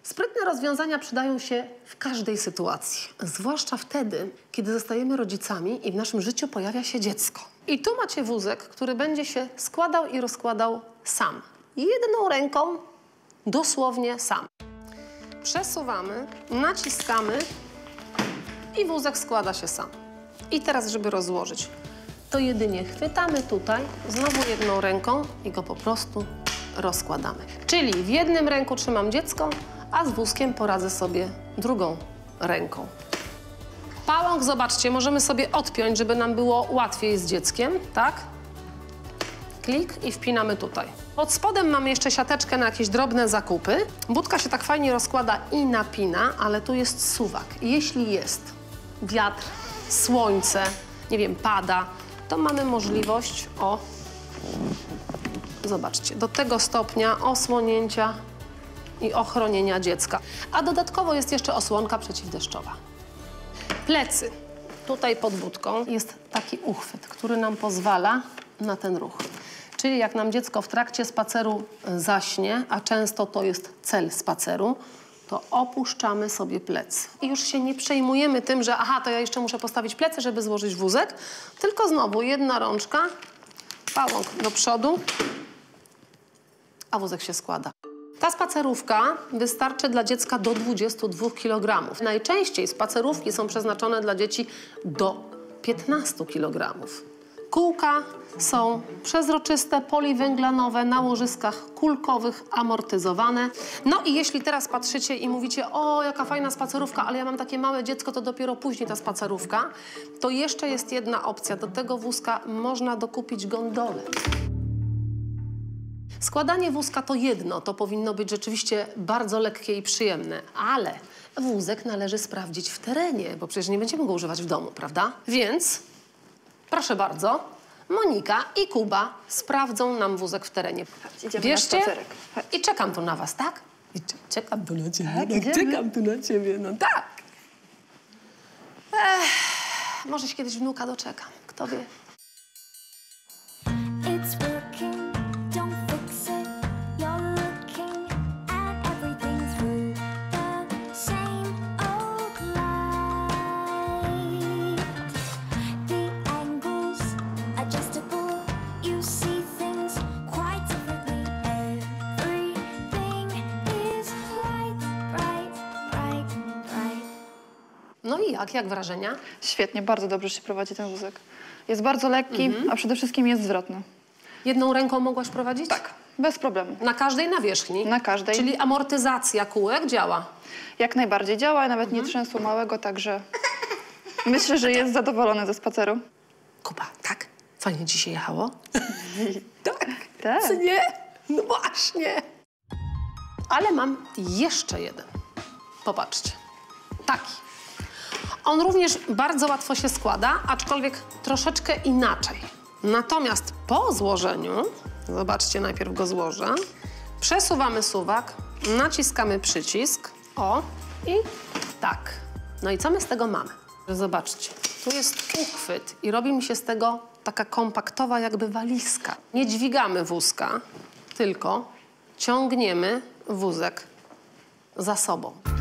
Sprytne rozwiązania przydają się w każdej sytuacji. Zwłaszcza wtedy, kiedy zostajemy rodzicami i w naszym życiu pojawia się dziecko. I tu macie wózek, który będzie się składał i rozkładał sam. Jedną ręką, dosłownie sam. Przesuwamy, naciskamy i wózek składa się sam. I teraz, żeby rozłożyć, to jedynie chwytamy tutaj, znowu jedną ręką i go po prostu rozkładamy. Czyli w jednym ręku trzymam dziecko, a z wózkiem poradzę sobie drugą ręką. Pałąk, zobaczcie, możemy sobie odpiąć, żeby nam było łatwiej z dzieckiem, tak? Klik i wpinamy tutaj. Pod spodem mamy jeszcze siateczkę na jakieś drobne zakupy. Budka się tak fajnie rozkłada i napina, ale tu jest suwak. Jeśli jest wiatr, słońce, nie wiem, pada, to mamy możliwość, zobaczcie, do tego stopnia osłonięcia i ochronienia dziecka. A dodatkowo jest jeszcze osłonka przeciwdeszczowa. Plecy. Tutaj pod budką jest taki uchwyt, który nam pozwala na ten ruch. Czyli jak nam dziecko w trakcie spaceru zaśnie, a często to jest cel spaceru, to opuszczamy sobie plecy. I już się nie przejmujemy tym, że aha, to ja jeszcze muszę postawić plecy, żeby złożyć wózek, tylko znowu jedna rączka, pałąk do przodu, a wózek się składa. Ta spacerówka wystarczy dla dziecka do 22 kg. Najczęściej spacerówki są przeznaczone dla dzieci do 15 kg. Kółka są przezroczyste, poliwęglanowe, na łożyskach kulkowych, amortyzowane. No i jeśli teraz patrzycie i mówicie, o, jaka fajna spacerówka, ale ja mam takie małe dziecko, to dopiero później ta spacerówka, to jeszcze jest jedna opcja. Do tego wózka można dokupić gondolę. Składanie wózka to jedno, to powinno być rzeczywiście bardzo lekkie i przyjemne, ale wózek należy sprawdzić w terenie, bo przecież nie będziemy go używać w domu, prawda? Więc, proszę bardzo, Monika i Kuba sprawdzą nam wózek w terenie. Bierzcie i czekam tu na was, tak? I czekam tu na ciebie, tak, czekam tu na ciebie, no tak. Może się kiedyś wnuka doczekam, kto wie. No i jak wrażenia? Świetnie, bardzo dobrze się prowadzi ten wózek. Jest bardzo lekki, a przede wszystkim jest zwrotny. Jedną ręką mogłaś prowadzić? Tak, bez problemu. Na każdej nawierzchni? Na każdej. Czyli amortyzacja kółek działa? Jak najbardziej działa, nawet nie trzęsło małego, także myślę, że jest zadowolony ze spaceru. Kuba, tak? Fajnie ci się jechało? Tak. Tak. Czy nie? No właśnie. Ale mam jeszcze jeden. Popatrzcie. Taki. On również bardzo łatwo się składa, aczkolwiek troszeczkę inaczej. Natomiast po złożeniu, zobaczcie, najpierw go złożę, przesuwamy suwak, naciskamy przycisk, i tak. No i co my z tego mamy? Zobaczcie, tu jest uchwyt i robi mi się z tego taka kompaktowa jakby walizka. Nie dźwigamy wózka, tylko ciągniemy wózek za sobą.